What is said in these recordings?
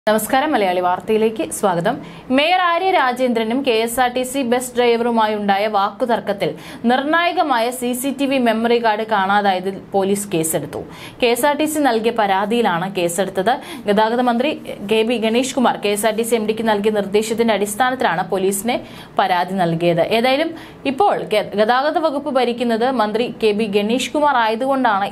നമസ്കാരം മലയാളി വാർത്തയിലേക്ക് സ്വാഗതം. മേയർ ആര്യ രാജേന്ദ്രനും കെഎസ്ആർടിസി ബസ് ഡ്രൈവറുമായുണ്ടായ വാക്കുതർക്കത്തിൽ നിർണായകമായ സിസിടിവി മെമ്മറി കാർഡ് കാണാതായതിൽ പോലീസ് കേസെടുത്തു. കെഎസ്ആർടിസി നൽകിയ പരാതിയിലാണ് കേസെടുത്തത്. ഗതാഗത മന്ത്രി കെ.ബി. ഗണേഷ് കുമാർ കെഎസ്ആർടിസി എംഡിക്ക് നൽകിയ നിർദ്ദേശത്തിന്റെ അടിസ്ഥാനത്തിലാണ് പോലീസിന് പരാതി നൽകിയത്. ഏതായാലും ഇപ്പോൾ ഗതാഗത വകുപ്പ് ഭരിക്കുന്നത് മന്ത്രി കെ.ബി. ഗണേഷ് കുമാർ ആയതുകൊണ്ടാണ്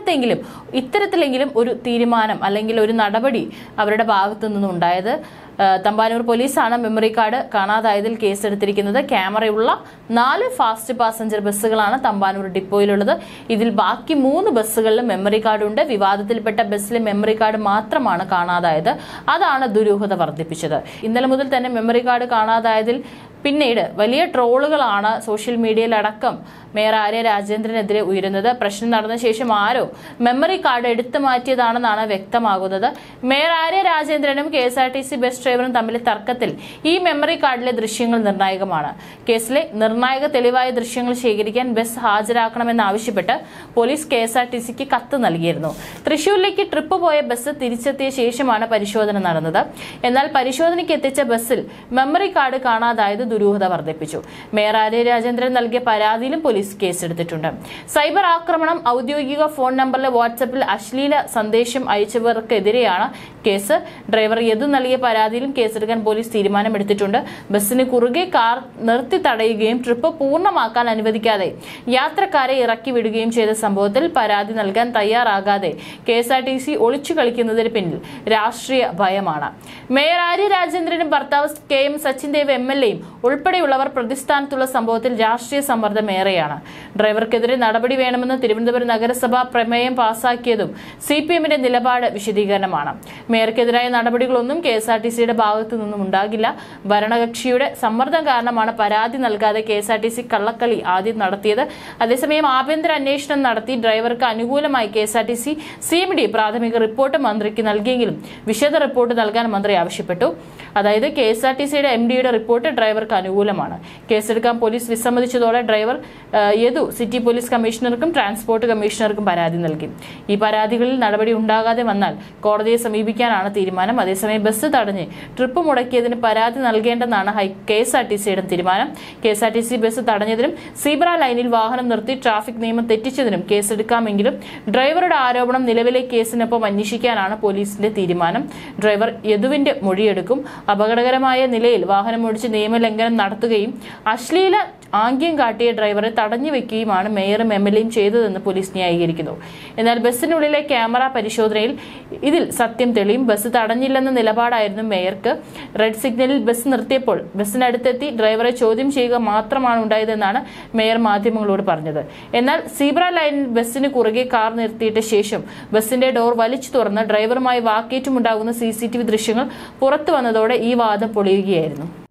ഇത്തരത്തിലെങ്കിലും ഒരു തീരുമാനം അല്ലെങ്കിൽ ഒരു നടപടി അവരുടെ ഭാഗത്തു നിന്നുണ്ടായത്. തമ്പാനൂർ പോലീസാണ് മെമ്മറി കാർഡ് കാണാതായതിൽ കേസെടുത്തിരിക്കുന്നത്. ക്യാമറയുള്ള 4 ഫാസ്റ്റ് പാസഞ്ചർ ബസ്സുകളാണ് തമ്പാനൂർ ഡിപ്പോയിലുള്ളത്. ഇതിൽ ബാക്കി 3 ബസ്സുകളിലും മെമ്മറി കാർഡ് ഉണ്ട്. വിവാദത്തിൽപ്പെട്ട ബസ്സിലെ മെമ്മറി കാർഡ് മാത്രമാണ് കാണാതായത്. അതാണ് ദുരൂഹത വർദ്ധിപ്പിച്ചത്. ഇന്നലെ മുതൽ തന്നെ മെമ്മറി കാർഡ് കാണാതായതിൽ പിന്നീട് വലിയ ട്രോളുകളാണ് സോഷ്യൽ മീഡിയയിലടക്കം മേയർ ആര്യ രാജേന്ദ്രനെതിരെ ഉയരുന്നത്. പ്രശ്നം നടന്ന ശേഷം ആരോ മെമ്മറി കാർഡ് എടുത്തു മാറ്റിയതാണെന്നാണ് വ്യക്തമാകുന്നത്. മേയർ ആര്യ രാജേന്ദ്രനും കെഎസ്ആർടിസി ബസ് ഡ്രൈവറും തമ്മിലെ തർക്കത്തിൽ ഈ മെമ്മറി കാർഡിലെ ദൃശ്യങ്ങൾ നിർണായകമാണ്. കേസിലെ നിർണായക തെളിവായ ദൃശ്യങ്ങൾ ശേഖരിക്കാൻ ബസ് ഹാജരാക്കണമെന്നാവശ്യപ്പെട്ട് പോലീസ് കെഎസ്ആർടിസിക്ക് കത്ത് നൽകിയിരുന്നു. തൃശൂരിലേക്ക് ട്രിപ്പ് പോയ ബസ് തിരിച്ചെത്തിയ ശേഷമാണ് പരിശോധന നടന്നത്. എന്നാൽ പരിശോധനയ്ക്ക് എത്തിച്ച ബസ്സിൽ മെമ്മറി കാർഡ് കാണാതായത് ദുരൂഹത വർദ്ധിപ്പിച്ചു. മേയർ ആര്യ രാജേന്ദ്രൻ നൽകിയ പരാതിയിലും പോലീസ് കേസെടുത്തിട്ടുണ്ട്. സൈബർ ആക്രമണം, ഔദ്യോഗിക ഫോൺ നമ്പറിലെ വാട്സാപ്പിൽ അശ്ലീല സന്ദേശം അയച്ചവർക്കെതിരെയാണ് കേസ്. ഡ്രൈവർ യദു നൽകിയ പരാതിയിലും കേസെടുക്കാൻ പോലീസ് തീരുമാനമെടുത്തിട്ടുണ്ട്. ബസ്സിന് കുറുകെ കാർ നിർത്തി തടയുകയും ട്രിപ്പ് പൂർണ്ണമാക്കാൻ അനുവദിക്കാതെ യാത്രക്കാരെ ഇറക്കി വിടുകയും ചെയ്ത സംഭവത്തിൽ പരാതി നൽകാൻ തയ്യാറാകാതെ കെഎസ്ആർടിസി ഒളിച്ചു കളിക്കുന്നതിന് പിന്നിൽ രാഷ്ട്രീയ ഭയമാണ്. മേയർ ആര്യ രാജേന്ദ്രനും ഭർത്താവ് കെ.എം. സച്ചിൻ ദേവ് എം.എൽ.എയും ഉൾപ്പെടെയുള്ളവർ പ്രതിസ്ഥാനത്തുള്ള സംഭവത്തിൽ രാഷ്ട്രീയ സമ്മർദ്ദം ഏറെയാണ്. ഡ്രൈവർക്കെതിരെ നടപടി വേണമെന്ന് തിരുവനന്തപുരം നഗരസഭ പ്രമേയം പാസാക്കിയതും സിപിഎമ്മിന്റെ നിലപാട് വിശദീകരണമാണ്. മേയർക്കെതിരായ നടപടികളൊന്നും കെഎസ്ആർടിസിയുടെ ഭാഗത്തു നിന്നും ഉണ്ടാകില്ല. ഭരണകക്ഷിയുടെ സമ്മർദ്ദം കാരണമാണ് പരാതി നൽകാതെ കെഎസ്ആർടിസി കള്ളക്കളി ആദ്യം നടത്തിയത്. അതേസമയം ആഭ്യന്തര അന്വേഷണം നടത്തി ഡ്രൈവർക്ക് അനുകൂലമായി കെഎസ്ആർടിസി സിഎംഡി പ്രാഥമിക റിപ്പോർട്ട് മന്ത്രിക്ക് നൽകിയെങ്കിലും വിശദ റിപ്പോർട്ട് നൽകാൻ മന്ത്രി ആവശ്യപ്പെട്ടു. അതായത് കെഎസ്ആർടിസിയുടെ എംഡിയുടെ റിപ്പോർട്ട് ഡ്രൈവർക്ക് അനുകൂലമാണ്. കേസെടുക്കാൻ പോലീസ് വിസമ്മതിച്ചതോടെ ഡ്രൈവർ യദു സിറ്റി പോലീസ് കമ്മീഷണർക്കും ട്രാൻസ്പോർട്ട് കമ്മീഷണർക്കും പരാതി നൽകി. ഈ പരാതികളിൽ നടപടി ഉണ്ടാകാതെ വന്നാൽ കോടതിയെ സമീപിക്കാനാണ് തീരുമാനം. അതേസമയം ബസ് തടഞ്ഞ് ട്രിപ്പ് മുടക്കിയതിന് പരാതി നൽകേണ്ടെന്നാണ് കെഎസ്ആർടിസിയുടെ തീരുമാനം. കെഎസ്ആർടിസി ബസ് തടഞ്ഞതിനും സീബ്ര ലൈനിൽ വാഹനം നിർത്തി ട്രാഫിക് നിയമം തെറ്റിച്ചതിനും കേസെടുക്കാമെങ്കിലും ഡ്രൈവറുടെ ആരോപണം നിലവിലെ കേസിനൊപ്പം അന്വേഷിക്കാനാണ് പോലീസിന്റെ തീരുമാനം. ഡ്രൈവർ യദുവിന്റെ മൊഴിയെടുക്കും. അപകടകരമായ നിലയിൽ വാഹനമോടിച്ച് നിയമലംഘനം നടത്തുകയും അശ്ലീല ആംഗ്യം കാട്ടിയ ഡ്രൈവറെ തടഞ്ഞു വെക്കുകയുമാണ് മേയറും എം.എൽ.എയും ചെയ്തതെന്ന് പോലീസ് ന്യായീകരിക്കുന്നു. എന്നാൽ ബസ്സിനുള്ളിലെ ക്യാമറ പരിശോധനയിൽ ഇതിൽ സത്യം തെളിയും. ബസ് തടഞ്ഞില്ലെന്ന നിലപാടായിരുന്നു മേയർക്ക്. റെഡ് സിഗ്നലിൽ ബസ് നിർത്തിയപ്പോൾ ബസ്സിനടുത്തെത്തി ഡ്രൈവറെ ചോദ്യം ചെയ്യുക മാത്രമാണ് ഉണ്ടായതെന്നാണ് മേയർ മാധ്യമങ്ങളോട് പറഞ്ഞത്. എന്നാൽ സീബ്ര ലൈനിൽ ബസ്സിന് കുറുകെ കാർ നിർത്തിയിട്ട ശേഷം ബസ്സിന്റെ ഡോർ വലിച്ചു തുറന്ന് ഡ്രൈവറുമായി വാക്കേറ്റമുണ്ടാകുന്ന സിസിടിവി ദൃശ്യങ്ങൾ പുറത്തു വന്നതോടെ ഈ വാദം പൊളിയുകയായിരുന്നു.